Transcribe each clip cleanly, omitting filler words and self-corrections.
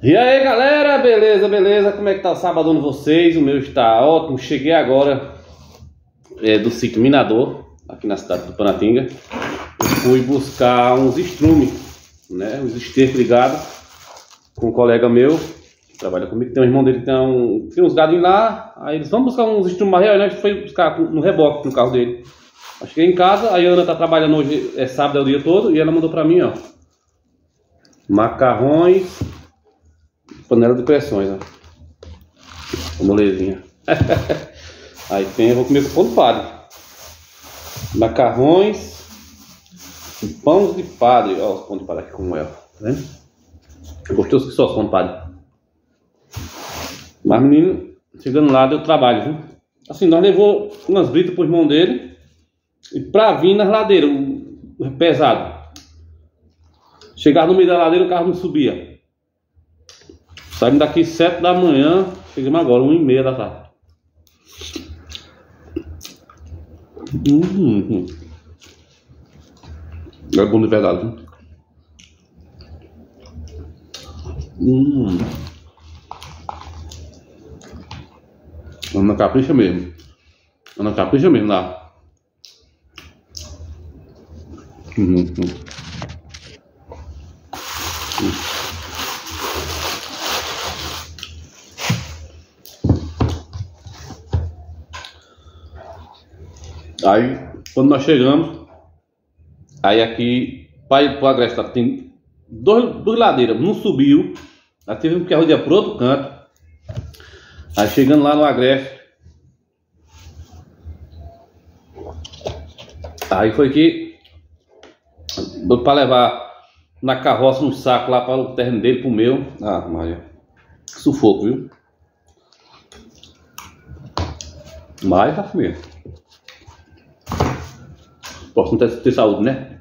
E aí galera, beleza, beleza? Como é que tá o sábado de vocês? O meu está ótimo. Cheguei agora do sítio Minador, aqui na cidade do Panatinga. Fui buscar uns estrumes, né? Uns estercos ligados com um colega meu que trabalha comigo. Tem um irmão dele que tem uns gadinhos lá. Aí eles vão buscar uns estrumes mais reais, né? A gente foi buscar no reboque no carro dele. Eu cheguei em casa, aí a Ana tá trabalhando hoje, é sábado, é o dia todo, e ela mandou pra mim, ó, macarrões, panela de pressões, ó, molezinha. Aí tem, eu vou comer com pão de padre, macarrões e pão de padre. Ó, os pão de padre aqui como é, tá vendo? Gostoso que só os pão de padre. Mas menino, chegando lá deu trabalho, viu? Assim, nós levou umas britas pro irmão dele e pra vir nas ladeiras, pesado. Chegar no meio da ladeira, o carro não subia. Saímos daqui 7 da manhã, chegamos agora 1h30 da tarde. É bom de verdade. Ana capricha mesmo. Ana capricha mesmo lá. Aí, quando nós chegamos, aí aqui, para ir pro Agreste, tem duas ladeiras, não subiu, aí tivemos que arrodear pro outro canto. Aí chegando lá no Agreste, aí foi que, para levar na carroça um saco lá para o terreno dele, pro meu. Ah, Maria, sufoco, viu? Mas tá mesmo. Posso não ter saúde, né?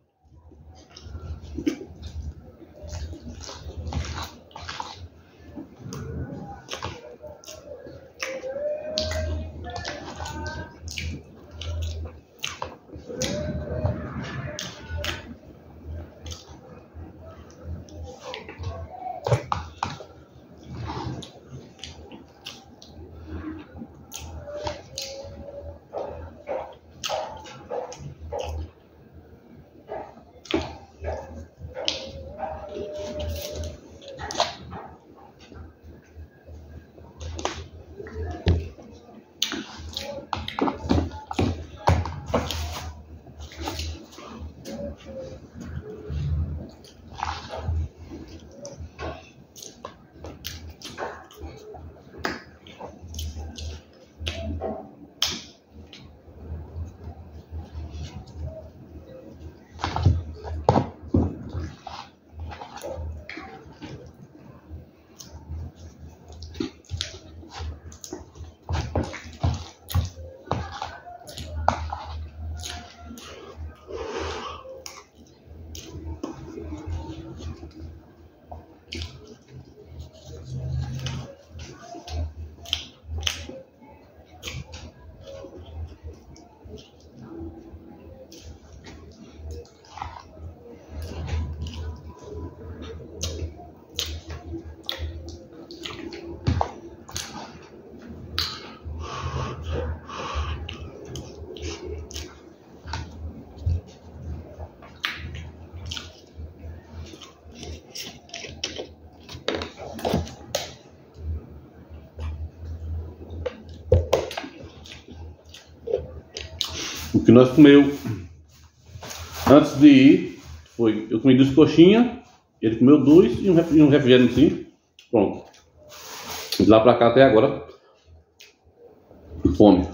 O que nós comeu antes de ir foi, eu comi 2 coxinhas, ele comeu 2 e um refrigerante assim. Pronto. De lá pra cá até agora, fome.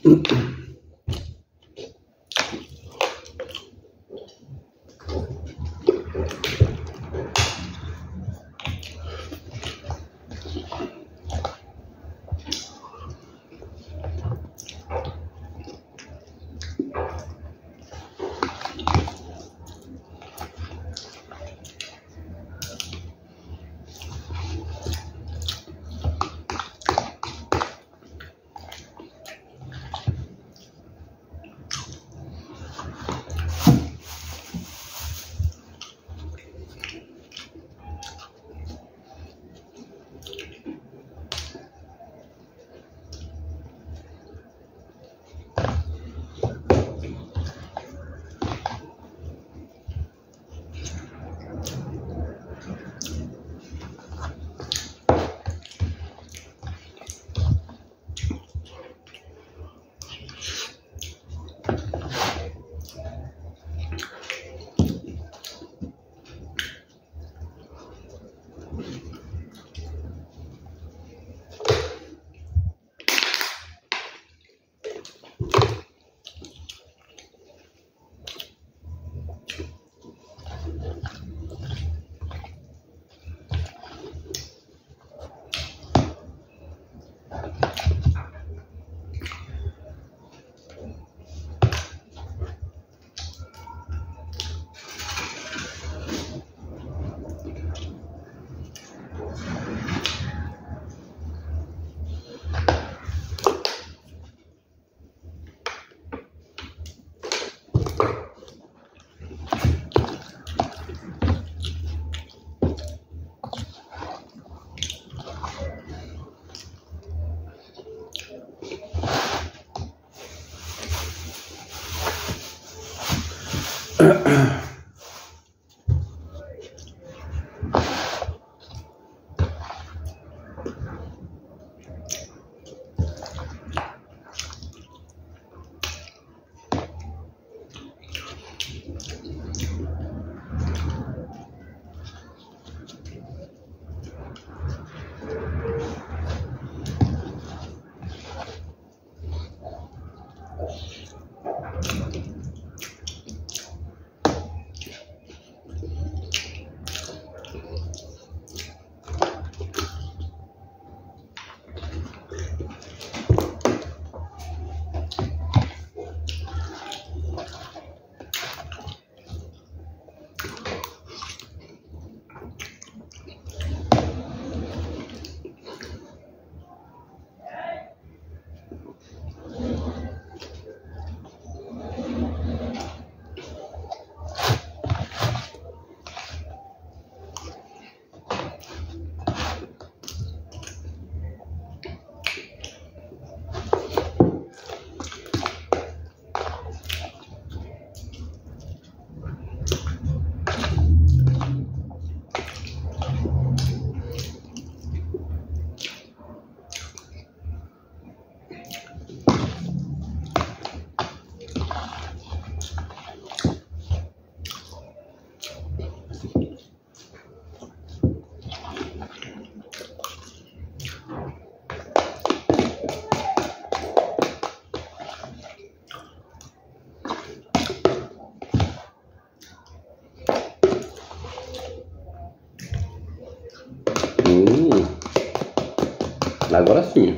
Agora sim.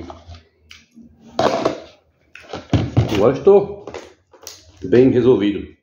Agora estou bem resolvido.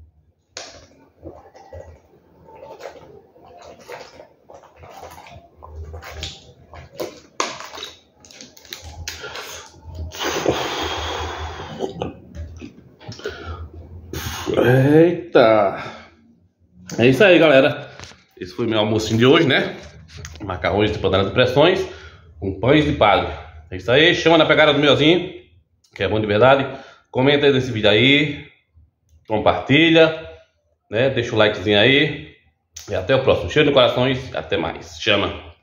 Eita! É isso aí, galera. Esse foi meu almocinho de hoje, né? Macarrões de panela de pressões com pães de palha. É isso aí. Chama na pegada do meuzinho, que é bom de verdade. Comenta aí nesse vídeo aí. Compartilha, né? Deixa o likezinho aí. E até o próximo. Cheiro no corações. Até mais. Chama!